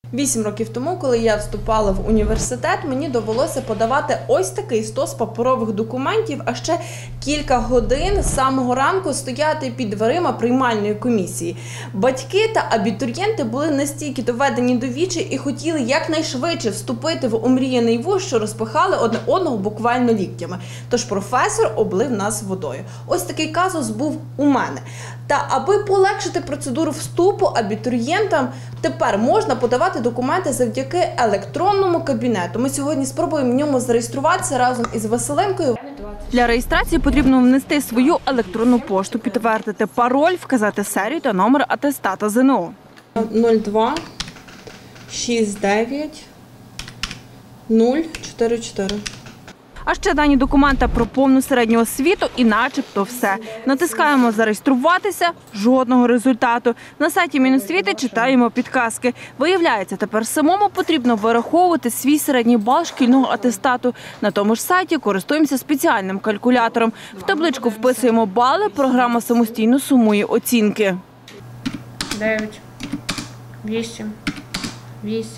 8 років тому, коли я вступала в університет, мені довелося подавати ось такий стос паперових документів, а ще кілька годин з самого ранку стояти під дверима приймальної комісії. Батьки та абітурієнти були настільки доведені до відчаю і хотіли якнайшвидше вступити в омріяний вуз, що розпихали одне одного буквально ліктями. Тож професор облив нас водою. Ось такий казус був у мене. Та аби полегшити процедуру вступу абітурієнтам, тепер можна подавати документи завдяки електронному кабінету. Ми сьогодні спробуємо в ньому зареєструватися разом із Василенкою. Для реєстрації потрібно внести свою електронну пошту, підтвердити пароль, вказати серію та номер атестата ЗНО. 02 69 044. А ще дані документа про повну середню освіту і начебто все. Натискаємо «Зареєструватися» – жодного результату. На сайті Міносвіти читаємо підказки. Виявляється, тепер самому потрібно вираховувати свій середній бал шкільного атестату. На тому ж сайті користуємося спеціальним калькулятором. В табличку вписуємо бали, програма самостійно сумує оцінки. 9, 8, 8.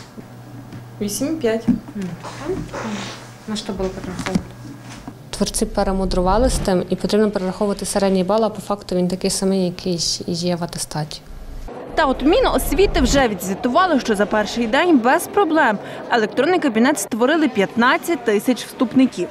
8,5. На що було перераховувати? Творці перемудрували з тим, і потрібно перераховувати середній бал, а по факту він такий самий, який є в атестаті. Та от Міносвіти вже відзвітували, що за перший день без проблем електронний кабінет створили 15 тисяч вступників.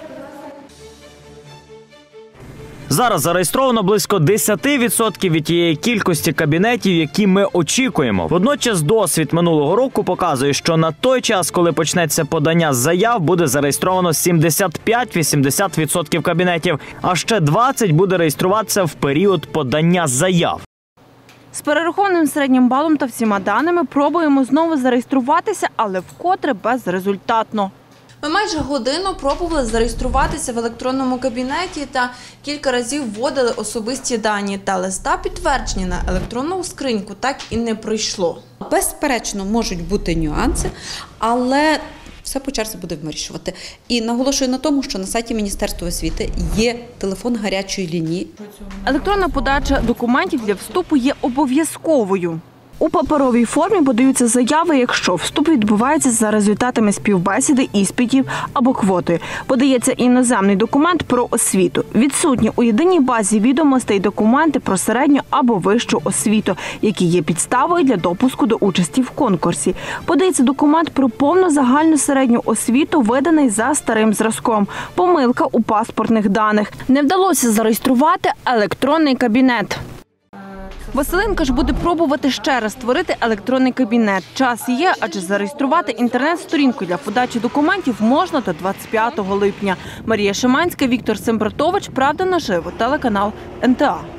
Зараз зареєстровано близько 10% від тієї кількості кабінетів, які ми очікуємо. Водночас досвід минулого року показує, що на той час, коли почнеться подання заяв, буде зареєстровано 75-80% кабінетів, а ще 20% буде реєструватися в період подання заяв. З перерахованим середнім балом та всіма даними пробуємо знову зареєструватися, але вкотре безрезультатно. Ми майже годину пробували зареєструватися в електронному кабінеті та кілька разів вводили особисті дані. Та листа підтвердження на електронну скриньку так і не прийшло. Безперечно, можуть бути нюанси, але все по черзі будемо вирішувати. І наголошую на тому, що на сайті Міністерства освіти є телефон гарячої лінії. Електронна подача документів для вступу є обов'язковою. У паперовій формі подаються заяви, якщо вступ відбувається за результатами співбесіди, іспитів або квотою. Подається іноземний документ про освіту. Відсутні у єдиній базі відомостей документи про середню або вищу освіту, які є підставою для допуску до участі в конкурсі. Подається документ про повну загальну середню освіту, виданий за старим зразком. Помилка у паспортних даних. Не вдалося зареєструвати електронний кабінет. Василенка ж буде пробувати ще раз створити електронний кабінет. Час є, адже зареєструвати інтернет-сторінку для подачі документів можна до 25 липня. Марія Шиманська, Віктор Сембратович, «Правда наживо», телеканал НТА.